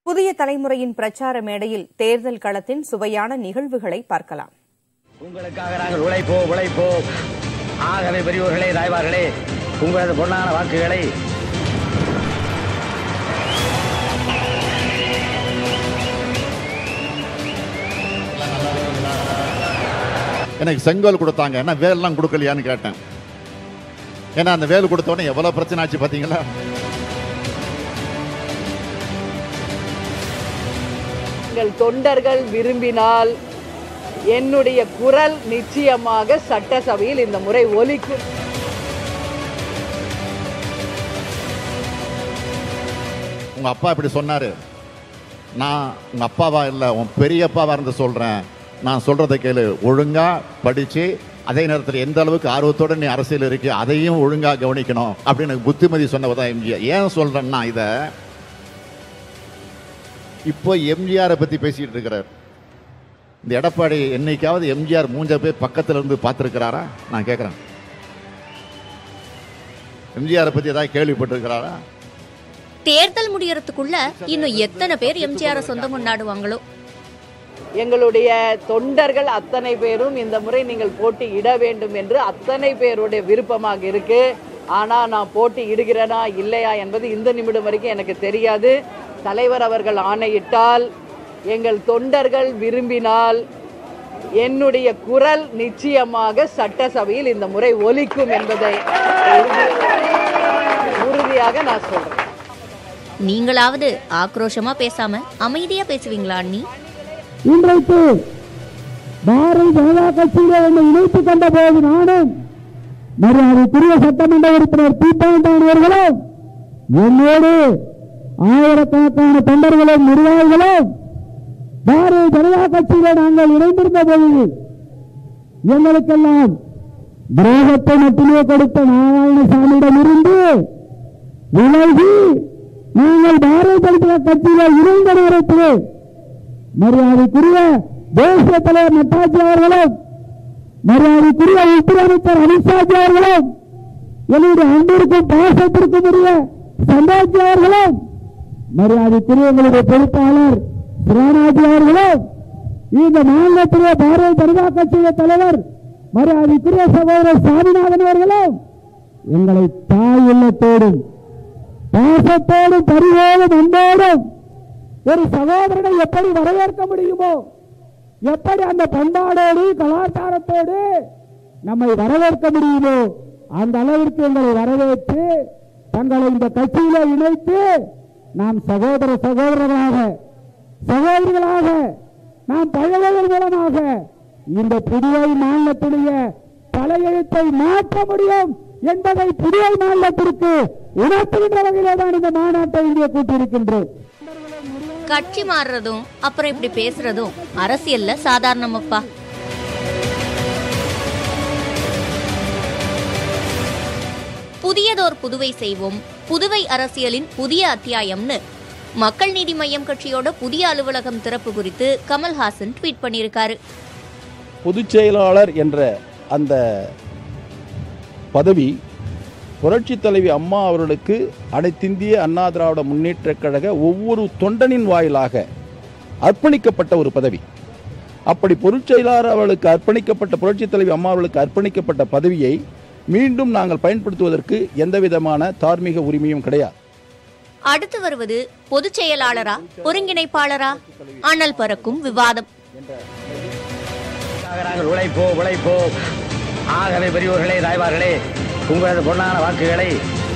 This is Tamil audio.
புதிய தலைமுறையின் பிரச்சார மேடையில் தேர்தல் களத்தின் சுவையான நிகழ்வுகளை பார்க்கலாம். உங்களுக்காக நாங்கள் உழைப்போம். ஆகவே பெரியோர்களே, தாய்மார்களே, உங்களது பொன்னான வாக்குகளை எனக்கு செங்கோல் கொடுத்தாங்க, என்ன வேலெல்லாம் கொடுக்கலையான்னு கேட்டேன். ஏன்னா அந்த வேல் கொடுத்தோடனே எவ்வளவு பிரச்சனை ஆச்சு பாத்தீங்களா? எங்கள் தொண்டர்கள் விரும்பினால் என்னுடைய குரல் நிச்சயமாக சட்டசபையில் இந்த முறை ஒலிக்கும். உங்க அப்பா இப்படி சொன்னாரு, நான் உங்க அப்பாவா இல்ல உன் பெரியப்பாவா இருந்து சொல்றேன், நான் சொல்றதை கேளு, ஒழுங்கா படிச்சு அதே நேரத்தில் எந்த அளவுக்கு ஆர்வத்தோட நீ அரசியல் இருக்கு அதையும் ஒழுங்கா கவனிக்கணும் அப்படின்னு புத்திமதி சொன்னவதான் எம்ஜிஆர். ஏன் சொல்றேன்னா, இத இப்போ எம்ஜிஆரை பத்தி பேசிட்டு இருக்கிறார். இந்த எடப்பாடி என்னைக்காவது எம்ஜிஆர் மூஞ்ச போய் பக்கத்துல இருந்து பார்த்திருக்கிறாரா? நான் கேட்கிறேன். எம்ஜிஆரை பத்தி ஏதாவது கேள்விப்பட்டிருக்கிறாரா? தேர்தல் முடியறதுக்குள்ள இன்னும் எத்தனை பேர் எம்ஜிஆரை சொந்தம் கொண்டாடுவாங்களோ. எங்களுடைய தொண்டர்கள் அத்தனை பேரும் இந்த முறை நீங்கள் போட்டி இட வேண்டும் என்று அத்தனை பேருடைய விருப்பமாக இருக்கு. ஆனா நான் போட்டி இடுகிறேனா இல்லையா என்பது இந்த நிமிடம் வரைக்கும் எனக்கு தெரியாது. தலைவர் அவர்கள் ஆணையிட்டால், எங்கள் தொண்டர்கள் விரும்பினால் என்னுடைய குரல் நிச்சயமாக சட்டசபையில் இந்த முறை ஒலிக்கும் என்பதை உறுதியாக நான் சொல்றேன். நீங்களாவது ஆக்ரோஷமா பேசாம அமைதியா பேசுவீங்களா அண்ணி? இன்றைக்கு பாரதிய ஜனதா கட்சியில என்னை இணைத்துக் கொண்ட போது நானும் மரியாதைக்குரிய சட்டமன்ற உறுப்பினர் அவர்களும் என்னோடு ஆயிரக்கணக்கான தொண்டர்களும் நிர்வாகிகளும் பாரதிய ஜனதா கட்சியில நாங்கள் இணைந்திருந்த பொழுது எங்களுக்கெல்லாம் துரோகத்தை மட்டுமே கொடுத்த நாராயணசாமியிடம் இருந்து விலகி நீங்கள் பாரதிய ஜனதா கட்சியில இணைந்த நேரத்திலே மரியாதைக்குரிய தேசிய தலைவர் நட்டாஜி அவர்களும் மரியாதைக்குரிய உள்துறை அமைச்சர் அமித்ஷாஜி அவர்களும் என்னுடைய அன்பிற்கும் பாசத்திற்கும் உரிய சம்பாஜி அவர்களும் மரியாதைக்குரிய எங்களுடைய பொறுப்பாளர் சிவராஜி அவர்களும் இந்த மாநிலத்திலே பாரதிய ஜனதா கட்சியின் தலைவர் மரியாதைக்குரிய சகோதரர் சாமிநாதன் அவர்களும் எங்களை தாய் உள்ளத்தோடும் பாசத்தோடும் பரிவோடும் அன்போடும் ஒரு சகோதரனை எப்படி வரவேற்க முடியுமோ, எப்படி அந்த பண்பாடோடு கலாச்சாரத்தோடு நம்மை வரவேற்க முடியுமோ அந்த அளவிற்கு எங்களை வரவேற்று தங்களை இந்த கட்சியில இணைத்து நாம் சகோதரர்களாக நாம் பழகுவதன் மூலமாக இந்த புதுவை மாநிலத்துடைய தலையெழுத்தை மாற்ற முடியும் என்பதை புதுவை மாநிலத்திற்கு உணர்த்துகின்ற வகையிலே தான் இந்த மாநாட்டை இங்கே கூட்டியிருக்கின்றோம். கட்சி மாறுறதும் அப்புறம் இப்படி பேசுறதும் அரசியல்ல சாதாரணமப்பா. புதியதோர் புதுவை செய்வோம், புதுவை அரசியலின் புதிய அத்தியாயம்னு மக்கள் நீதி மய்யம் கட்சியோட புதிய அலுவலகம் திறப்பு குறித்து கமல்ஹாசன் ட்வீட் பண்ணியிருக்காரு. பொதுச் செயலாளர் என்ற அந்த பதவி புரட்சி தலைவி அம்மா அவர்களுக்கு அனைத்திந்திய அண்ணா திராவிட முன்னேற்றக் கழக ஒவ்வொரு தொண்டனின் வாயிலாக அர்ப்பணிக்கப்பட்ட ஒரு பதவி. அப்படி பொதுச் செயலாளர் அவர்களுக்கு அர்ப்பணிக்கப்பட்ட புரட்சி தலைவி அம்மா அவர்களுக்கு அர்ப்பணிக்கப்பட்ட பதவியை மீண்டும் நாங்கள் பயன்படுத்துவதற்கு எந்தவிதமான தார்மீக உரிமையும் கிடையாது. அடுத்து வருவது பொதுச் செயலாளரா ஒருங்கிணைப்பாளரா? அனல் பறக்கும் விவாதம். நாங்கள் உழைப்போம். ஆகவே பெரியோர்களே, தாய்மார்களே, உங்களது பொன்னான வாக்குகளை